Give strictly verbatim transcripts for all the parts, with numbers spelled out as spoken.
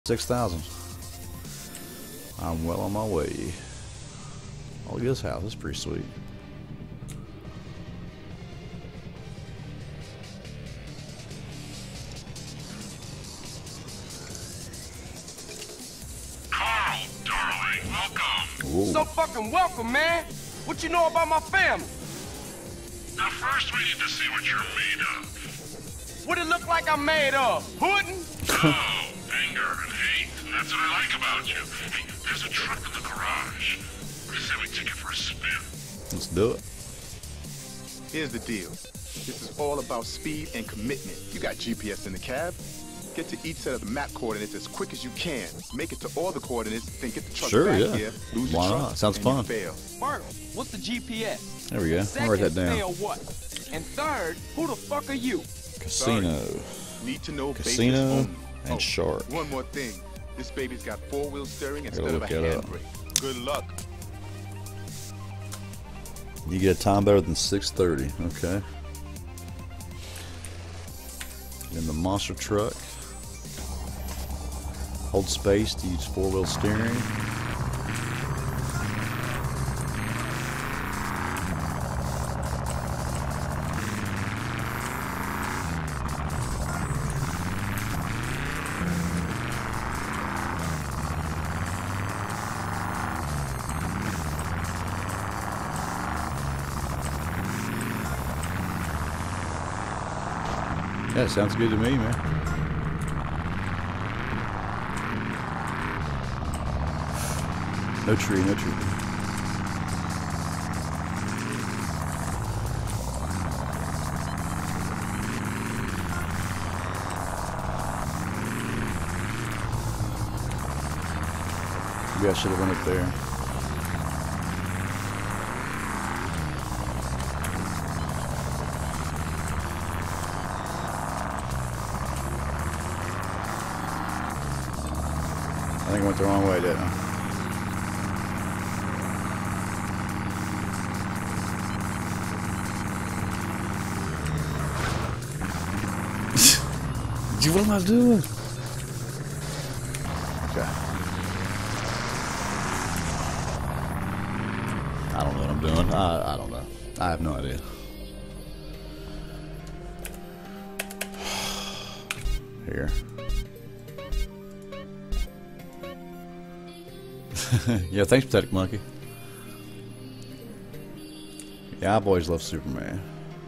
six thousand. I'm well on my way. Oh, look at this house. It's pretty sweet. Carl, darling, welcome. Whoa. So fucking welcome, man. What you know about my family? Now first we need to see what you're made of. What it look like I'm made of? Pudding? Oh, anger and hate. That's what I like about you. Hey, there's a truck in the garage. What do you say we take it for a spin? Let's do it. Here's the deal. This is all about speed and commitment. You got G P S in the cab. Get to each set of the map coordinates as quick as you can. Make it to all the coordinates, then get the truck Sure, back yeah. here, lose Why the truck, not? Sounds and fun. you fail. First, what's the G P S? There we go. I'll Second, write that down. fail what? And third, who the fuck are you? Casino. Need to know Casino basis only. and Oh, shark. One more thing. This baby's got four-wheel steering instead of a look that up. handbrake. Good luck. You get a time better than six thirty. Okay. In the monster truck. Hold space to use four-wheel steering. Yeah, sounds good to me, man. No tree, no tree. Maybe I should have went up there. I think I went the wrong way, didn't I? What am I doing? Okay. I don't know what I'm doing. I, I don't know. I have no idea. Here. Yeah, thanks, Pathetic Monkey. Yeah, I've always loved Superman.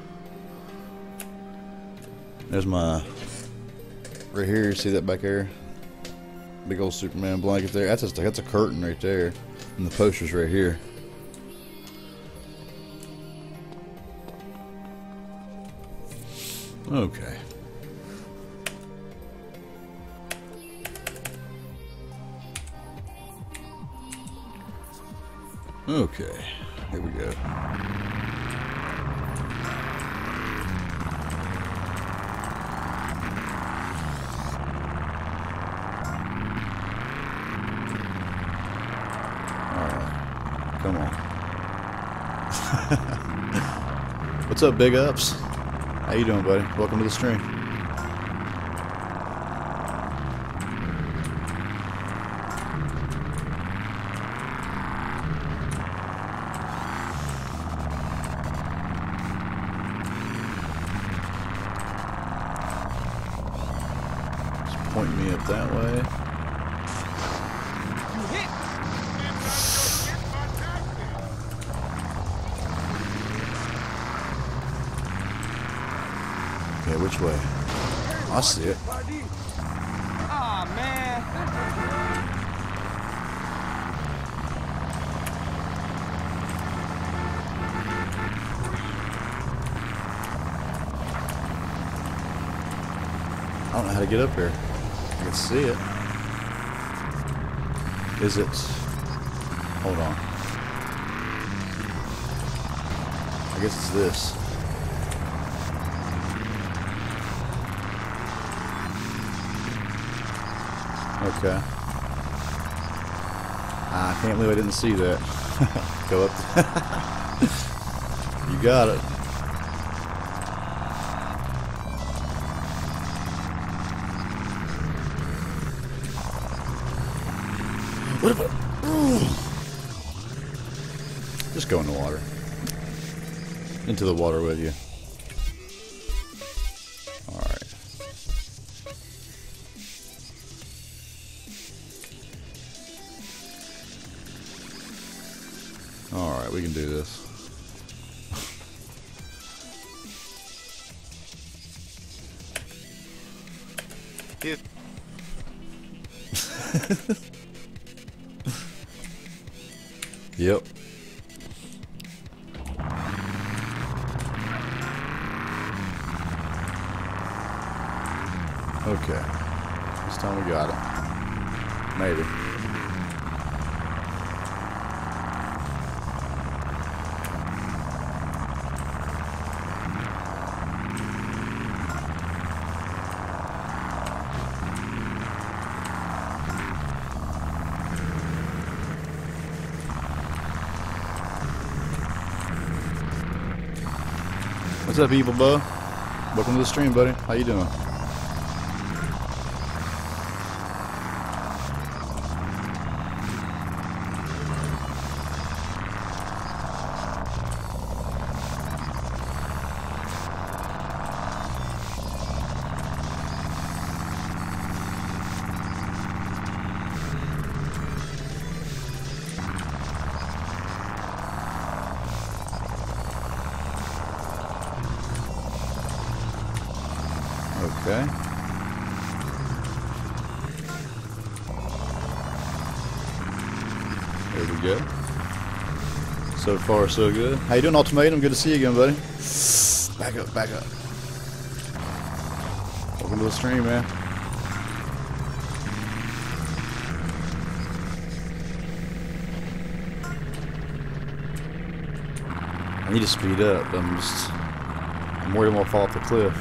There's my... Right here, see that back there? Big old Superman blanket there. That's a, that's a curtain right there. And the poster's right here. Okay. Okay, here we go. Alright, come on. What's up, Big Ups? How you doing, buddy? Welcome to the stream. Point me up that way. Okay, which way? I see it. Ah, man. I don't know how to get up here. I can see it. Is it? Hold on. I guess it's this. Okay. I can't believe I didn't see that. Go up. You got it. What about? Just go in the water. Into the water with you. Alright. Alright, we can do this. Here. Yep. Okay. This time we got it. Maybe. What's up, Evil Bo? Welcome to the stream, buddy. How you doing? Okay. There we go. So far, so good. How you doing, Ultimatum? Good to see you again, buddy. Back up, back up. Welcome to the stream, man. I need to speed up. I'm just... I'm worried I'm gonna fall off the cliff.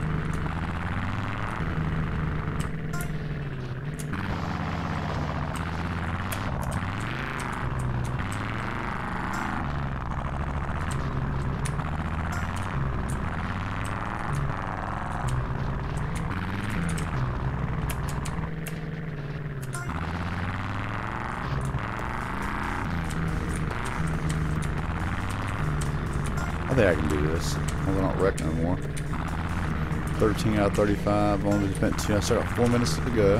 I think I can do this. I don't wreck no more. thirteen out of thirty-five. Only spent two. I still got four minutes to go.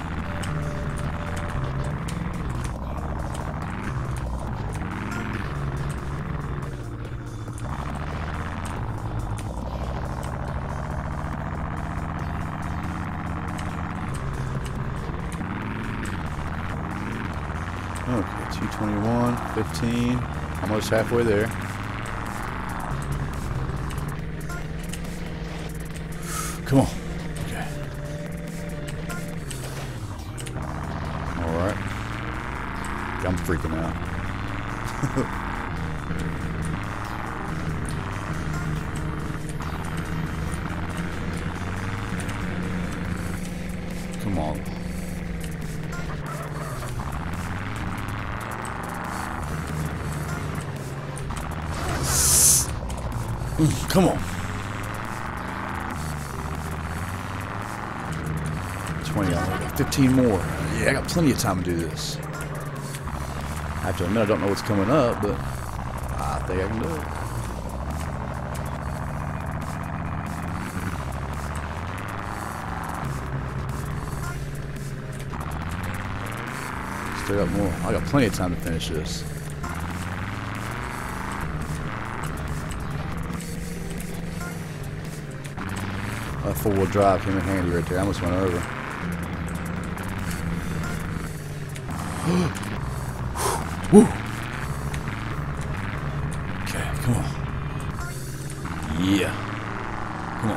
Okay, two twenty-one, fifteen. Almost halfway there. Come on. Okay. Alright. I'm freaking out. Come on. Mm, come on. twenty, I got fifteen more. Yeah, I got plenty of time to do this. I have to admit I don't know what's coming up, but I think I can do it. Still got more. I got plenty of time to finish this. A four-wheel drive came in handy right there. I almost went over. Woo! Okay, come on. Yeah. Come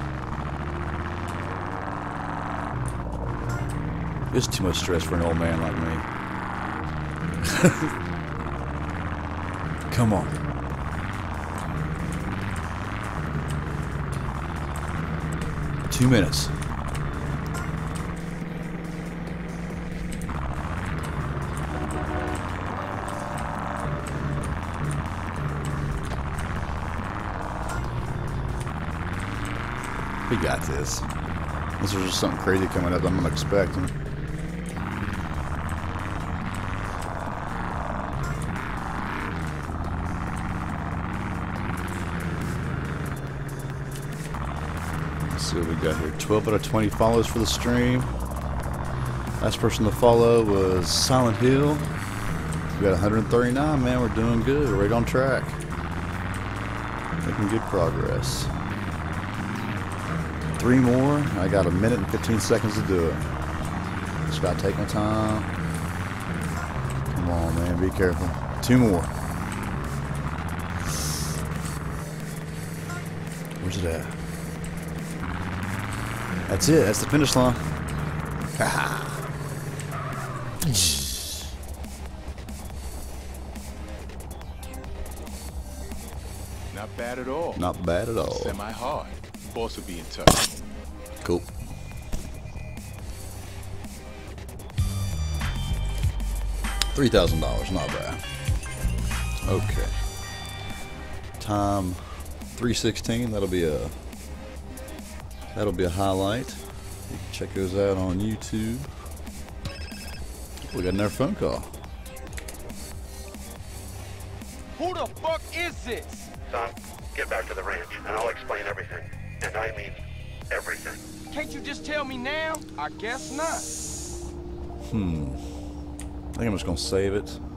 on. It's too much stress for an old man like me. Come on. Two minutes. We got this. Unless there's just something crazy coming up I'm not expecting. see what we got here. twelve out of twenty follows for the stream. Last person to follow was Silent Hill. We got one hundred thirty-nine, man. We're doing good. We're right on track. Making good progress. Three more. I got a minute and fifteen seconds to do it. Just gotta take my time. Come on, man. Be careful. Two more. Where's it at? That's it. That's the finish line. Not bad at all. Not bad at all. Semi-hard. Boss will be in touch. Cool. Three thousand dollars, not bad. Okay. Time three sixteen. That'll be a that'll be a highlight. You can check those out on YouTube. We got another phone call. Who the fuck is this? Son, get back to the ranch, and I'll explain everything. And I mean everything. Can't you just tell me now? I guess not. Hmm. I think I'm just gonna save it.